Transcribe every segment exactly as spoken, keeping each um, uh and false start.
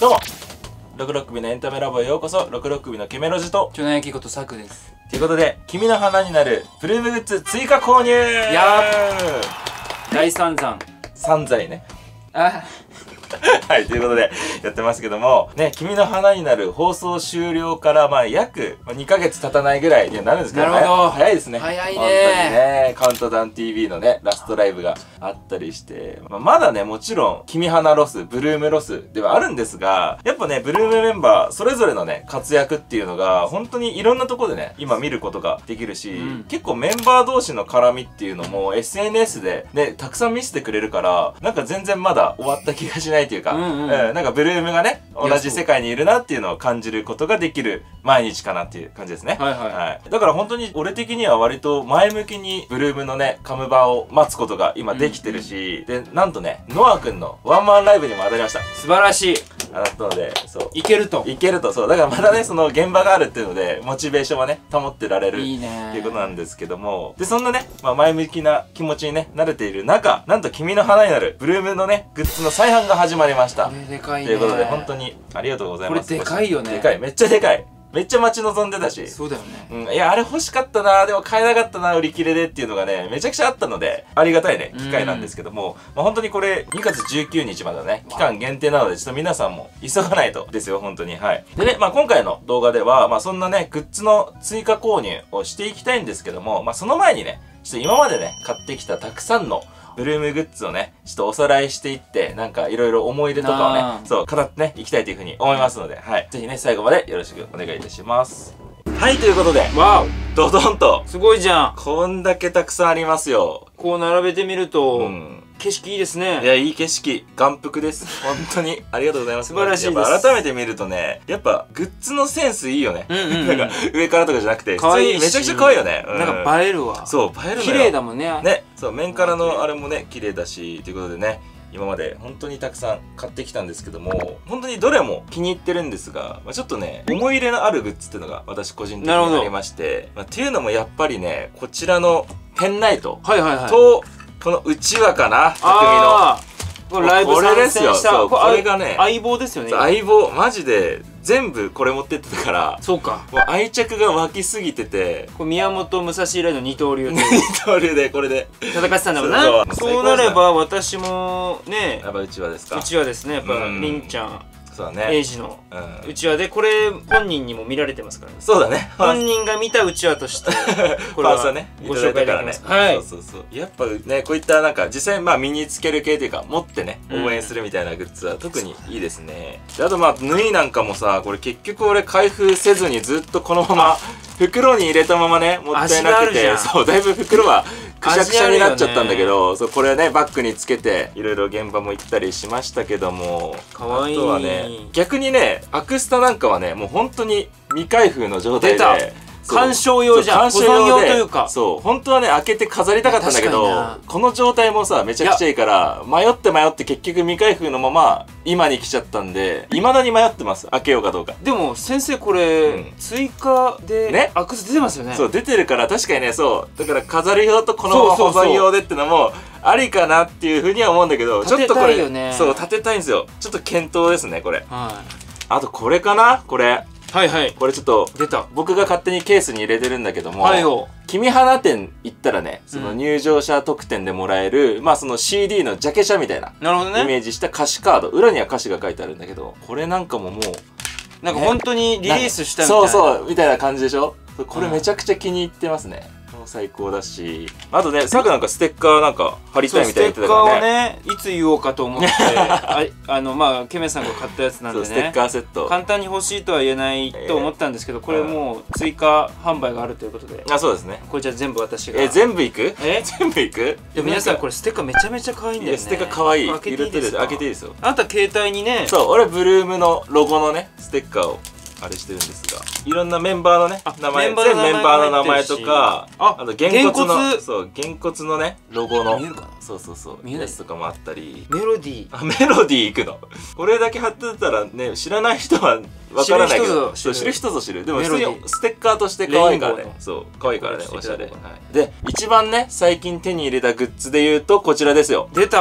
どうもろくろっくびのエンタメラボへようこそ。ろくろっくびのケメロジと去年きことサクです。 ということで、君の花になるプルームグッズ追加購入。 やー大散々 散財ね。 あはい、ということでやってますけどもね、君の花になる放送終了からまあ約にかげつ経たないぐらいにはなるんですけどね。 なるほど、 早いですね。 早いね。 本当にね、カウントダウン ティーブイ のねラストライブがあったりして、まあ、まだねもちろん君花ロス、ブルームロスではあるんですが、やっぱねブルームメンバーそれぞれのね活躍っていうのが本当にいろんなところでね今見ることができるし、うん、結構メンバー同士の絡みっていうのも エスエヌエス でねたくさん見せてくれるから、なんか全然まだ終わった気がしないというか、うんうん、えー、なんかブルームがね同じ世界にいるなっていうのを感じることができる毎日かなっていう感じですね。 はいはい、 はい、だから本当に俺的には割と前向きにブルームのねカムバーを待つことが今できてるし、うんうん、でなんとねノア君のワンマンライブにも当たりました。 素晴らしい。 当たったので、そういけるといけると、そうだからまだねその現場があるっていうのでモチベーションはね保ってられるいいねっていうことなんですけども、でそんなね、まあ、前向きな気持ちにね慣れている中、なんと君の花になるブルームのねグッズの再販が始まりました。 これでかいね。 ということで本当にありがとうございます。 これでかいよね。 でかい、めっちゃでかい。めっちゃ待ち望んでたし。 そうだよね。 うん、いや、あれ欲しかったな、でも買えなかったな、売り切れでっていうのがね、めちゃくちゃあったので、ありがたいね、機会なんですけども、まあ、本当にこれ、にがつじゅうくにちまでね、期間限定なので、ちょっと皆さんも急がないとですよ、本当に。はい。でね、まあ今回の動画では、まあそんなね、グッズの追加購入をしていきたいんですけども、まあその前にね、ちょっと今までね、買ってきたたくさんのブルームグッズをね、ちょっとおさらいしていって、なんかいろいろ思い出とかをね、そう、語ってね、いきたいというふうに思いますので、はい。ぜひね、最後までよろしくお願いいたします。はい、ということで、 わおドドンとすごいじゃん。 こんだけたくさんありますよ。 こう並べてみると、うん、景色いいですね。 いや、いい景色、眼福です。本当にありがとうございます。 素晴らしいです。 やっぱ改めて見るとね、やっぱグッズのセンスいいよね。なんか上からとかじゃなくて、 可愛いし、 めちゃくちゃ可愛いよね。 うん、なんか映えるわ。 そう、映えるのよ。 綺麗だもんね。 ね、そう、面からのあれもね、綺麗だし、ということでね。今まで本当にたくさん買ってきたんですけども、本当にどれも気に入ってるんですが、まあ、ちょっとね思い入れのあるグッズっていうのが私個人的にありまして、まあ、っていうのもやっぱりねこちらのペンライトとこのうちわかな、匠のこれライブ参戦した。 そう、これがね相棒ですよね。 相棒、マジで全部これ持ってってたから、 そうか、 もう愛着が湧きすぎてて、 これ宮本武蔵以来の二刀流で二刀流でこれで戦ってたんだもんな。そうなれば私もね、 やっぱうちわですか。 うちわですね。やっぱりんちゃん、そうだね、エイジのうちわで、これ本人にも見られてますからね。 そうだね、 本人が見たうちわとしてこれはねご紹介できます。はい、 そうそうそう。やっぱねこういったなんか実際まあ身につける系というか持ってね応援するみたいなグッズは特にいいですね。であとまあ縫いなんかもさ、これ結局俺開封せずにずっとこのまま袋に入れたままねもったいなくて、そうだいぶ袋はくしゃくしゃになっちゃったんだけど、そうこれねバッグにつけていろいろ現場も行ったりしましたけども、 かわいい。 あとはね逆にねアクスタなんかはねもう本当に未開封の状態で鑑賞用じゃん。保存用というか、 そう本当はね開けて飾りたかったんだけど、この状態もさめちゃくちゃいいから迷って迷って結局未開封のまま今に来ちゃったんで、いまだに迷ってます、開けようかどうか。 でも先生これ、うん、追加でねアクセ出てますよね。 そう出てるから確かにね、そうだから飾り用とこのまま保存用でってのもありかなっていうふうには思うんだけど、ちょっとこれそう立てたいんですよ。ちょっと検討ですねこれ。はい、あとこれかな、これはいはい、 これちょっと出た、 僕が勝手にケースに入れてるんだけども、 はいよ、 君花店行ったらねその入場者特典でもらえる、うん、まあその シーディー のジャケ写みたいななるほど、ね、 イメージした歌詞カード、裏には歌詞が書いてあるんだけど、これなんかももうなんか本当にリリースしたみたいな、 そうそうみたいな感じでしょ。これめちゃくちゃ気に入ってますね。最高だし、あとね、さくなんかステッカーなんか貼りたいみたいな言ってたからね。 ステッカーをね、いつ言おうかと思ってあ, あのまあケメさんが買ったやつなんでね、 ステッカーセット簡単に欲しいとは言えないと思ったんですけど、これもう追加販売があるということで、 あ、そうですね。 これじゃあ全部私がえ、全部いく？ え、 全部いく？ でも皆さんこれステッカーめちゃめちゃ可愛いんだよね。 ステッカー可愛い。 開けていいですか？ 開けていいですよ。 あなた携帯にね、 そう、俺ブルームのロゴのねステッカーをあれしてるんですが、いろんなメンバーのね名前、全メンバーの名前とか、あとげんこつの、そうげんこつのねロゴの、 見えるかな、 そうそうそうやつとかもあったり、 メロディー、 あ、メロディーいくの。これだけ貼ってたらね知らない人はわからないけど、知る人ぞ知る。でも普通にステッカーとして可愛いからね。そう可愛いからね、おしゃれ。で一番ね最近手に入れたグッズで言うとこちらですよ。 出た、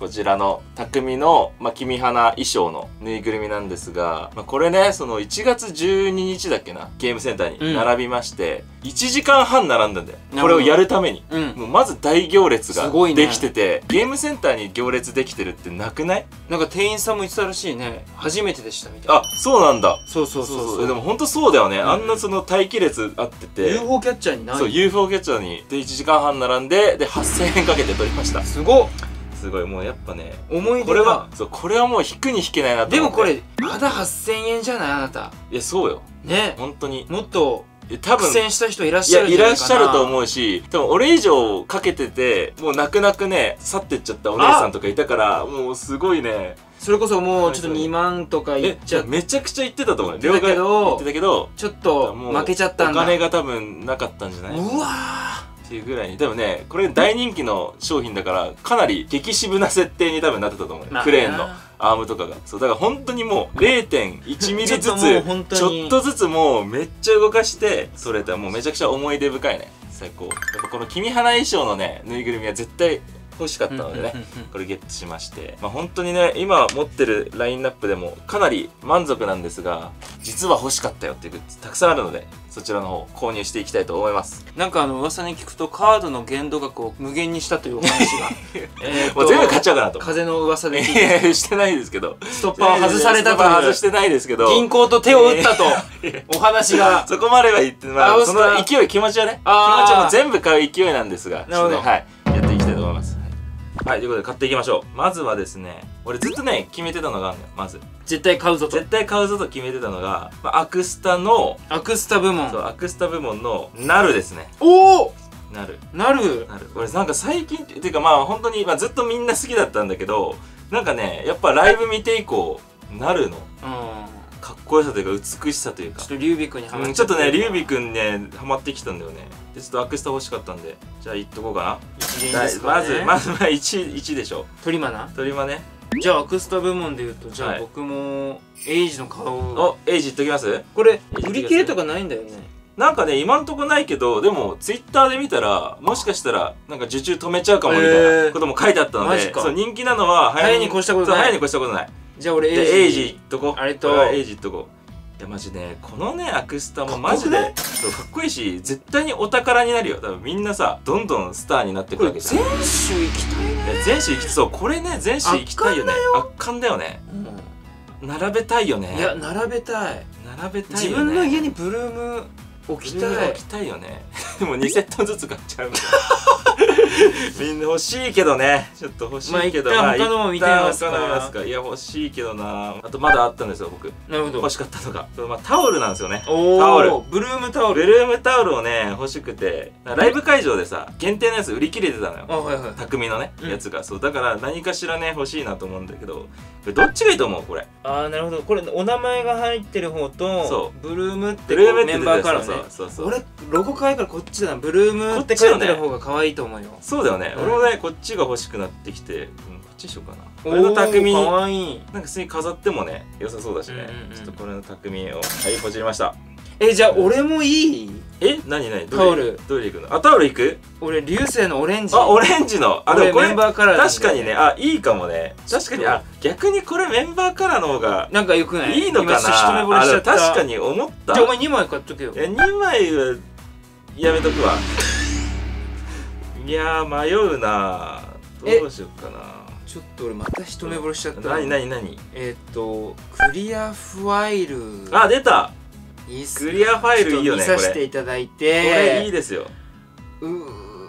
こちらの匠の、まあ、君花衣装のぬいぐるみなんですが、まあ、これねそのいちがつじゅうににちだっけな、ゲームセンターに並びまして、うん、いちじかんはん並んだんだよこれをやるために、うん、もうまず大行列ができてて、ね、ゲームセンターに行列できてるってなくない？ なんか店員さんも言ってたらしいね、初めてでしたみたいな。 あ、そうなんだ。 そうそうそうそう。 でもほんとそうだよね、うん、あんなその待機列あっててユーフォー キャッチャーにない。 そう ユーフォー キャッチャーにでいちじかんはん並んでではっせんえんかけて取りました。 すごっ。 すごい、もうやっぱね、 思い出がこれはそうこれはもう引くに引けないなと思って。 でもこれまだはっせんえんじゃないあなた。 いやそうよね、 本当にもっと多分苦戦した人いらっしゃるんじゃないかな。いやいらっししゃると思うし、多分俺以上かけててもう泣く泣くね去ってっちゃったお姉さんとかいたから、もうすごいね、 それこそもうちょっとにまんとかいっちゃう。 めちゃくちゃ言ってたと思う。 両替言ってたけどちょっと負けちゃったんだ。 お金が多分なかったんじゃない？ うわーっていうぐらいに。でもねこれ大人気の商品だからかなり激渋な設定に多分なってたと思う、まあ、クレーンのアームとかが。そうだから本当にもう れいてんいちミリずつちょっとずつもうめっちゃ動かしてそれたらもうめちゃくちゃ思い出深いね。最高。やっぱこの君花衣装のねぬいぐるみは絶対欲しかったのでね、これゲットしまして、まあ本当にね今持ってるラインナップでもかなり満足なんですが、実は欲しかったよっていうグッズたくさんあるのでそちらの方購入していきたいと思います。 なんかあの噂に聞くとカードの限度額を無限にしたというお話がえもう全部買っちゃうかなと。 風の噂で聞いて。いやしてないですけど、 ストッパーを外されたという。 外してないですけど、 銀行と手を打ったとお話が。 そこまでは言って、まあその勢い気持ちはね、気持ちはもう全部買う勢いなんですが、 なるほど、 はいやっていきたいと思います。はい、ということで買っていきましょう。まずはですね、俺ずっとね決めてたのがあるのよ。まず絶対買うぞと絶対買うぞと決めてたのが、まあ、アクスタのアクスタ部門。 そうアクスタ部門のナルですね。 おおナルナルナル俺なんか最近っていうかまあ本当に、まあ、ずっとみんな好きだったんだけど、なんかねやっぱライブ見て以降ナルのかっこよさというか美しさというか、 ちょっとリュウビ君にハマっちちょっとねリュウビ君ねハマってきたんだよね。でちょっとアクスタ欲しかったんで、じゃあいっとこうかな。 一元ですかね。 まずまずまあいちいちでしょ。 トリマなトリマね。 じゃあアクスタ部門でいうと、じゃあ僕もエイジの顔を。 おエイジいっときます。 これ売り切れとかないんだよね。 なんかね今んとこないけど、でもツイッターで見たらもしかしたらなんか受注止めちゃうかもみたいなことも書いてあったので、そう人気なのは早に越したことない。 早に越したことない。 じゃあ俺エイジいっとこ。 あれとエイジいっとこ。いやマジねこのねアクスタもマジでそうかっこいいし、絶対にお宝になるよ。多分みんなさどんどんスターになってくるわけじゃん。 全種行きたいね。 全種行きそうこれね全種行きたいよね。圧巻だよね。並べたいよね。 いや並べたい並べたいよね。 自分の家にブルーム置きたい置きたいよね。でもにセットずつ買っちゃうみたいな。みんな欲しいけどね、ちょっと欲しいけど、 まあ一旦他のも見てみますか。 他の見ますか。いや欲しいけどな。あとまだあったんですよ僕。 なるほど。 欲しかったのが、まあタオルなんですよね。 おお。 タオル。 ブルームタオル。 ブルームタオルをね欲しくて、ライブ会場でさ限定のやつ売り切れてたのよ。 あはいはい。 匠のねやつが、そうだから何かしらね欲しいなと思うんだけど、これどっちがいいと思うこれ。 ああなるほど。これお名前が入ってる方と、そうブルームってメンバーカラーね。そうそう。俺ロゴ可愛いからこっちだな。ブルームって書いてる方が可愛いと思うよ。 そうだよね。俺もねこっちが欲しくなってきて、うん、こっちにしようかな。これの匠かわいい。 なんか普通に飾ってもね良さそうだしね。ちょっとこれの匠をはいポチりました。 えじゃあ俺もいい？ え何何タオルどれいくの？あタオルいく？ 俺流星のオレンジ。 あオレンジの。あでもこれメンバーカラー確かにね。あいいかもね。確かにあ逆にこれメンバーカラーの方がなんかよくない？ いいのかな。 一目惚れしちゃった。 確かに思った。 じゃあお前にまい買っとけよ。 いやにまいはやめとくわ。いやー迷うな。どうしようかな。 ちょっと俺また一目惚れしちゃった。 なになになに？ えっとクリアファイル。 あ出た。 いいっす。 クリアファイルいいよね。 見させていただいて。 これいいですよ。 うー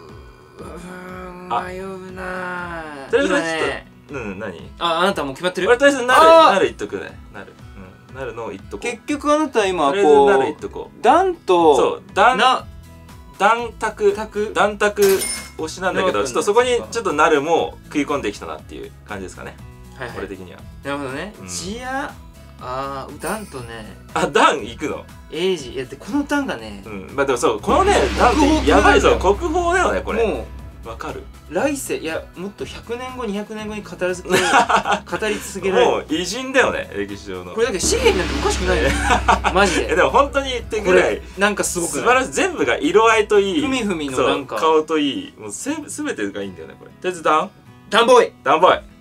迷うな。 とりあえずちょっとうん何？ ああなたもう決まってる？ 俺とりあえずなるなる言っとくね。なるうんなるの言っとこう。 結局あなた今とりあえずなる言っとこう。 ダンとそうダンなダンタクタクダンタク推しなんだけど、ちょっとそこにちょっとなるも食い込んできたなっていう感じですかね。はいはい。俺的には。なるほどね。ジアあーダンとね。 あダン行くの？ エイジいやでこのダンがね。 うんまあでもそうこのねダンってやばいぞ国宝だよねこれ。もうわかる。 来世いやもっとひゃくねんごにひゃくねんごに語り続け語り続けられる。 もう偉人だよね歴史上の。 これだけ紙幣になっておかしくないね。マジで。 でも本当に言ってぐらいなんかすごく素晴らしい。全部が色合いといい。 ふみふみのなんか顔といいもうすべてがいいんだよねこれ。とりあえずダンダンボーイダンボーイ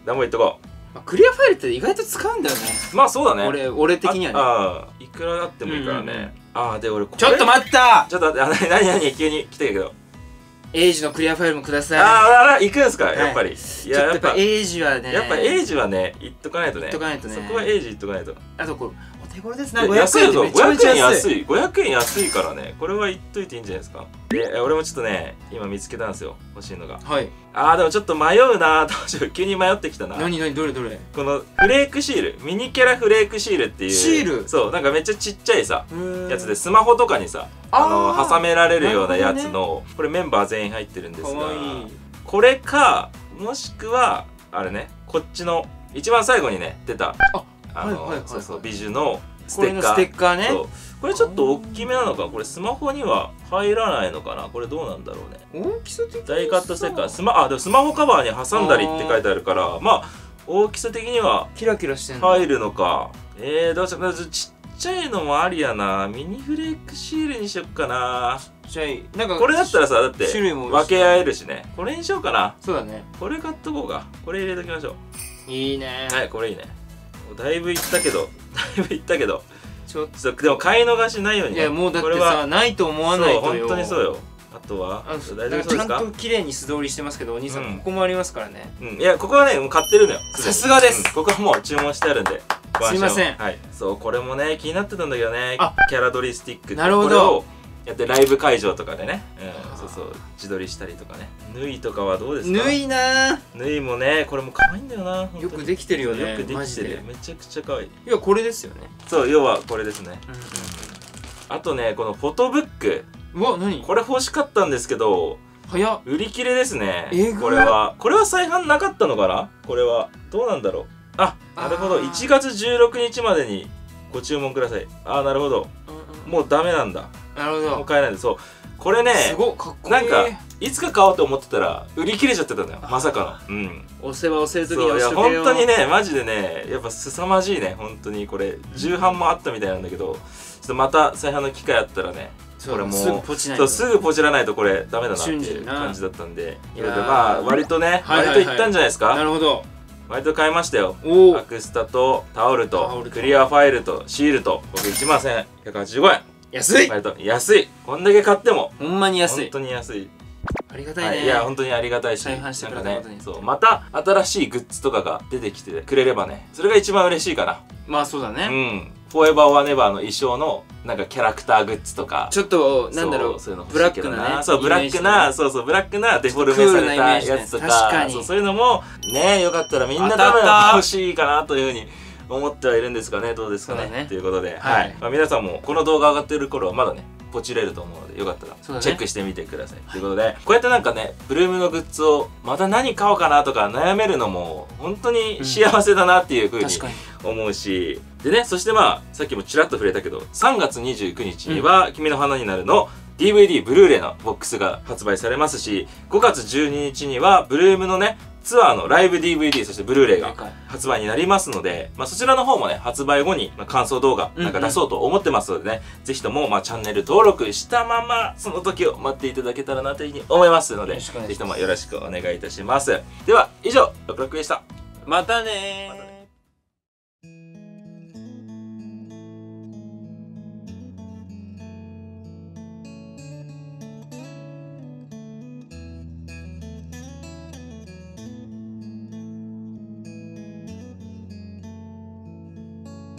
ダンボいっとこう。 クリアファイルって意外と使うんだよね。 まあそうだね。 俺俺的にはね。 ああ、いくらあってもいいからね。ああ、で俺ちょっと待った。 ちょっと待って、なになに急に来たけど。 エイジのクリアファイルもください。 ああ、行くんすか、やっぱり。 いや、やっぱエイジはね。 やっぱエイジはね、言っとかないとね。 言っとかないとね。 そこはエイジ言っとかないと。 あとこれお手頃ですね。 安いぞ、ごひゃくえん安い。ごひゃくえん安いからね、これは言っといていいんじゃないですか。で、俺もちょっとね、今見つけたんですよ、欲しいのが。はい。あー、でもちょっと迷うな、どうしよう、急に迷ってきたな。 何何どれどれ。 このフレークシール、ミニキャラフレークシールっていう。 シール。 そう、なんかめっちゃちっちゃいさ、やつで、スマホとかにさ、あの挟められるようなやつの、これメンバー全員入ってるんですが、これか、もしくはあれね、こっちの一番最後にね出た、あのそうそうビジュのステッカー。 ステッカーね。 これちょっと大きめなのか、これスマホには入らないのかな、これどうなんだろうね。 大きさ的に大カットステッカー、スマあでもスマホカバーに挟んだりって書いてあるから、まあ大きさ的にはキラキラしてんの入るのか。えー、どうしよう、ちっちっちゃいのもありやな。ミニフレークシールにしよっかな。 ちっちゃいなんかこれだったらさ、だって分け合えるしね。これにしようかな。 そうだね。 これ買っとこうか。これ入れときましょう。いいね。 はい、これいいね。だいぶいったけどだいぶいったけどちょっとでも買い逃しないようにね。 いやもうだってさ、ないと思わないとよ。 そう本当にそうよ。あとは大丈夫そうですか。 ちゃんと綺麗に素通りしてますけど、お兄さんここもありますからね。 うん、いやここはねもう買ってるのよ。 さすがです。 ここはもう注文してあるんで。 すいません。 はい、そうこれもね気になってたんだけどね。キャラ撮りスティック。 なるほど。 やってライブ会場とかでね、うん、そうそう自撮りしたりとかね。縫いとかはどうですか。 縫いな。 縫いもねこれも可愛いんだよな。 よくできてるよね。 よくできてる。めちゃくちゃ可愛い。 いやこれですよね。 そう要はこれですね。あとねこのフォトブック。 うわ何？ これ欲しかったんですけど。 早っ。 売り切れですね。これはこれは再販なかったのかな。これはどうなんだろう。あ、なるほど。いちがつじゅうろくにちまでにご注文ください。あ、なるほど。もうダメなんだ。 なるほど。 もう買えないんで、そう。これね、 すごいかっこいい。 なんかいつか買おうと思ってたら売り切れちゃってたのよ。まさかの。うん。 押せば押せる時に押しとけよ。いや本当にね、マジでね、やっぱ凄まじいね。本当にこれ重版もあったみたいなんだけど、ちょっとまた再販の機会あったらね。これもすぐポチないとすぐポチらないとこれダメだなっていう感じだったんで、まあ割とね割といったんじゃないですか。 なるほど。 割と買いましたよ。アクスタとタオルとクリアファイルとシールと僕いちまんせんひゃくはちじゅうごえん。 安い。 割と安い。こんだけ買ってもほんまに安い。 本当に安い。 ありがたいね。 いや本当にありがたいし、なんかね、そうまた新しいグッズとかが出てきてくれればね、それが一番嬉しいかな。 まあそうだね。 うん。フォーエバーワーネバーの衣装のなんかキャラクターグッズとかちょっとなんだろうブラックなね、 そうブラックなそうそうブラックなデフォルメされたやつとか、そうそういうのもねよかったらみんな多分欲しいかなというふうに思ってはいるんですかね。どうですかねということで、はい皆さんもこの動画上がってる頃はまだねポチれると思うのでよかったらチェックしてみてくださいということで、こうやってなんかねブルームのグッズをまた何買おうかなとか悩めるのも本当に幸せだなっていうふうに思うし、でねそしてまあさっきもちらっと触れたけどさんがつにじゅうくにちには「君の花になる」の ディーブイディー ブルーレイのボックスが発売されますし、ごがつじゅうににちにはブルームのねツアーのライブ ディーブイディー そしてブルーレイが発売になりますので、まあ、そちらの方もね発売後に感想動画なんか出そうと思ってますのでね、ぜひともまあチャンネル登録したままその時を待っていただけたらなというふうに思いますので、ぜひともよろしくお願いいたします。では以上ろくろくでした。 またねー。